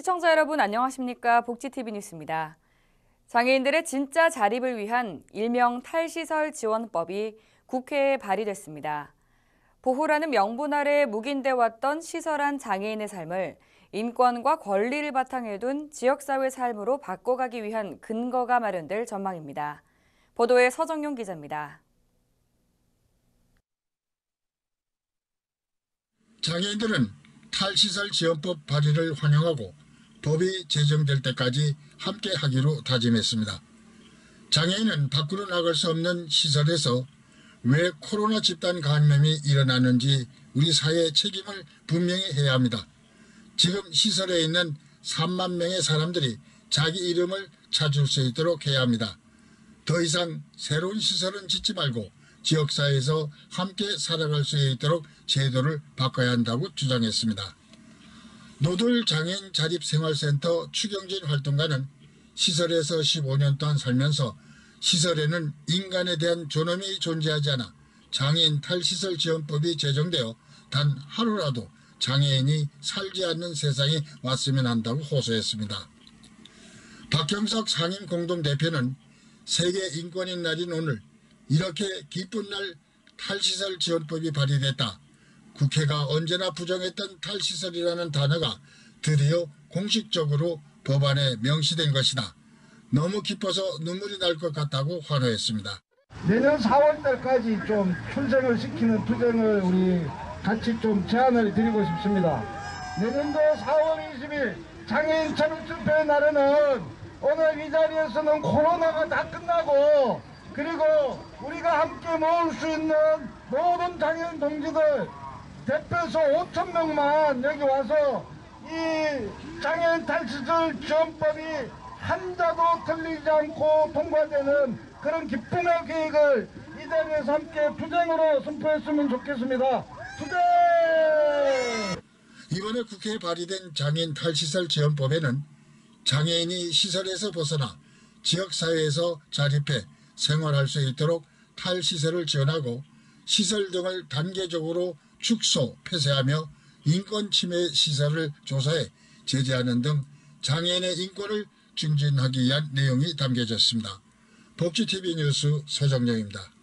시청자 여러분 안녕하십니까? 복지TV 뉴스입니다. 장애인들의 진짜 자립을 위한 일명 탈시설 지원법이 국회에 발의됐습니다. 보호라는 명분 아래 묵인돼 왔던 시설한 장애인의 삶을 인권과 권리를 바탕에 둔 지역사회 삶으로 바꿔가기 위한 근거가 마련될 전망입니다. 보도에 서정용 기자입니다. 장애인들은 탈시설 지원법 발의를 환영하고 법이 제정될 때까지 함께 하기로 다짐했습니다. 장애인은 밖으로 나갈 수 없는 시설에서 왜 코로나 집단 감염이 일어나는지 우리 사회의 책임을 분명히 해야 합니다. 지금 시설에 있는 3만 명의 사람들이 자기 이름을 찾을 수 있도록 해야 합니다. 더 이상 새로운 시설은 짓지 말고 지역사회에서 함께 살아갈 수 있도록 제도를 바꿔야 한다고 주장했습니다. 노들장애인 자립생활센터 추경진 활동가는 시설에서 15년 동안 살면서 시설에는 인간에 대한 존엄이 존재하지 않아 장애인 탈시설 지원법이 제정되어 단 하루라도 장애인이 살지 않는 세상이 왔으면 한다고 호소했습니다. 박경석 상임공동대표는 세계 인권인 날인 오늘 이렇게 기쁜 날 탈시설 지원법이 발의됐다. 국회가 언제나 부정했던 탈시설이라는 단어가 드디어 공식적으로 법안에 명시된 것이다. 너무 기뻐서 눈물이 날 것 같다고 환호했습니다. 내년 4월 달까지 좀 출생을 시키는 투쟁을 우리 같이 좀 제안을 드리고 싶습니다. 내년도 4월 20일 장애인 자립투표의 날에는 오늘 이 자리에서는 코로나가 다 끝나고 그리고 우리가 함께 모을 수 있는 모든 장애인 동지들 대표소 5,000명만 여기 와서 이 장애인 탈시설 지원법이 한자도 틀리지 않고 통과되는 그런 기쁨의 계획을 이 자리에서 함께 투쟁으로 선포했으면 좋겠습니다. 투쟁! 이번에 국회에 발의된 장애인 탈시설 지원법에는 장애인이 시설에서 벗어나 지역사회에서 자립해 생활할 수 있도록 탈시설을 지원하고 시설 등을 단계적으로 축소, 폐쇄하며 인권 침해 시설을 조사해 제재하는 등 장애인의 인권을 증진하기 위한 내용이 담겨졌습니다. 복지TV 뉴스 서정영입니다.